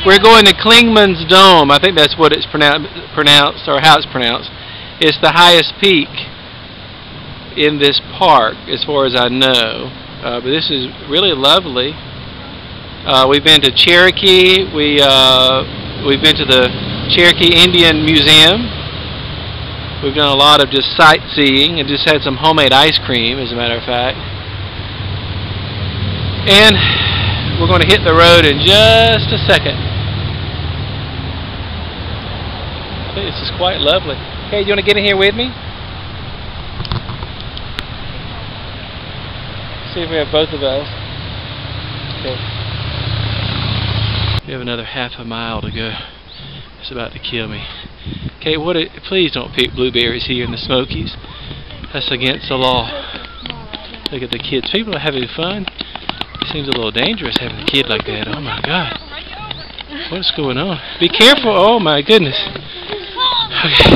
We're going to Clingman's Dome. I think that's what it's pronounced or how it's pronounced. It's the highest peak in this park, as far as I know. But this is really lovely. We've been to Cherokee. We've been to the Cherokee Indian Museum. We've done a lot of just sightseeing and just had some homemade ice cream, as a matter of fact. And we're going to hit the road in just a second. I think this is quite lovely. Hey, you want to get in here with me? See if we have both of us. Okay. We have another half a mile to go. It's about to kill me. Okay, please don't pick blueberries here in the Smokies. That's against the law. Look at the kids. People are having fun. It seems a little dangerous having a kid like that. Oh my God. What's going on? Be careful. Oh my goodness. Okay.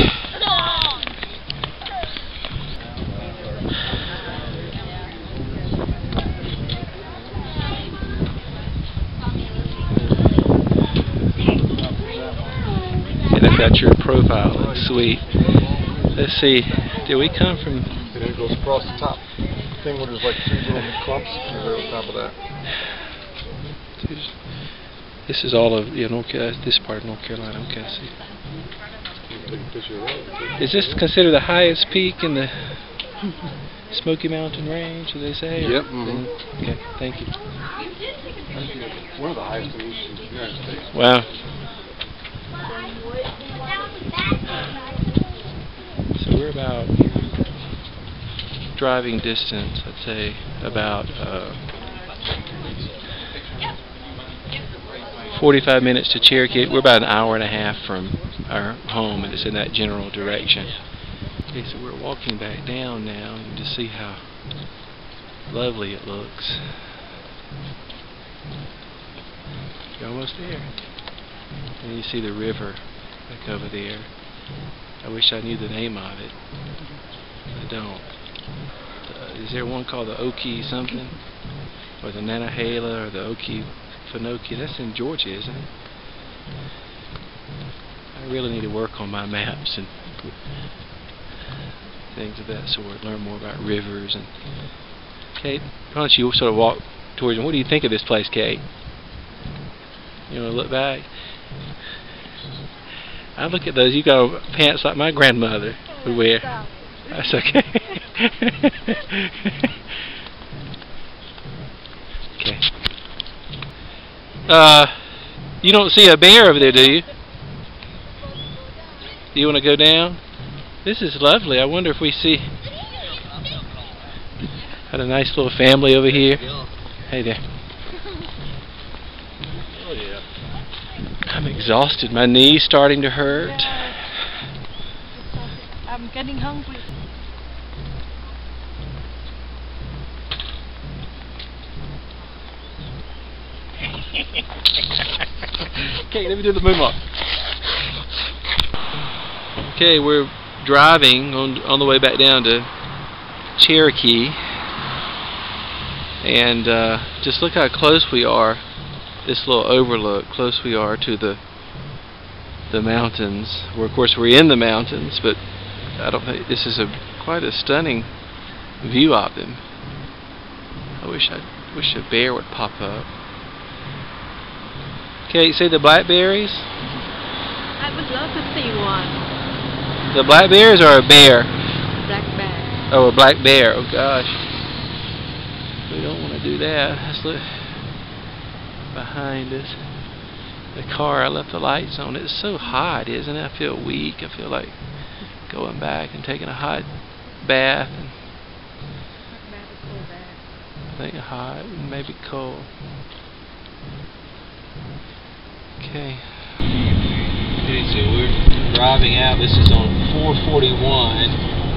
And I've got your profile. Looks sweet. Let's see. Did we come from... And it goes across the top thing where there's like two little clumps. And they're on top of that. This is all of North Carolina. This part of North Carolina. Okay, I see. Is this considered the highest peak in the Smoky Mountain Range? Do they say? Yep. Okay. Thank you. One of the highest in the United States. Wow. So we're about driving distance, I'd say about 45 minutes to Cherokee. We're about an hour and a half from our home, and it's in that general direction. Okay, so we're walking back down now, and to see how lovely it looks. You're almost there. And you see the river back over there. I wish I knew the name of it. I don't. Is there one called the Okie something? Or the Nantahala or the Okefenokee? That's in Georgia, isn't it? I really need to work on my maps and things of that sort. Learn more about rivers. And Kate, why don't you sort of walk towards them? What do you think of this place, Kate? You want to look back? I look at those. You got pants like my grandmother would wear. That's okay. Okay. You don't see a bear over there, do you? Do you want to go down? This is lovely. I wonder if we see... Got a nice little family over here. Hey there. Oh yeah. I'm exhausted. My knee's starting to hurt. I'm getting hungry. Okay, let me do the moonwalk. Okay, we're driving on the way back down to Cherokee, and just look how close we are. This little overlook, close we are to the mountains. Where of course we're in the mountains, but I don't think this is quite a stunning view of them. I wish a bear would pop up. Okay, you see the blackberries? I would love to see one. The blackberries or a bear? Black bear. Oh, a black bear. Oh gosh. We don't want to do that. Let's look behind us. The car, I left the lights on. It's so hot, isn't it? I feel weak. I feel like going back and taking a hot bath. And I think hot, maybe cold. Okay. Okay, so we're driving out. This is on 441,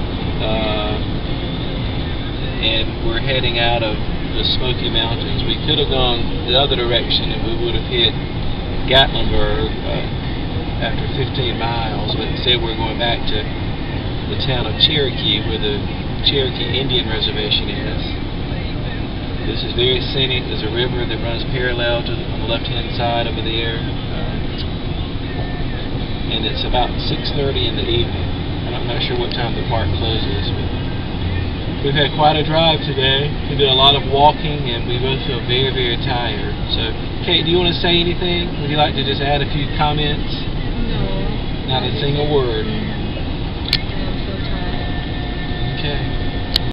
and we're heading out of the Smoky Mountains. We could have gone the other direction, and we would have hit Gatlinburg after 15 miles, but instead we're going back to the town of Cherokee, where the Cherokee Indian Reservation is. This is very scenic. There's a river that runs parallel to on the left-hand side over there. and it's about 6:30 in the evening. And I'm not sure what time the park closes, but we've had quite a drive today. We did a lot of walking, and we both feel very, very tired. So, Kate, do you want to say anything? Would you like to just add a few comments? No. Not a single word. I'm so tired. Okay.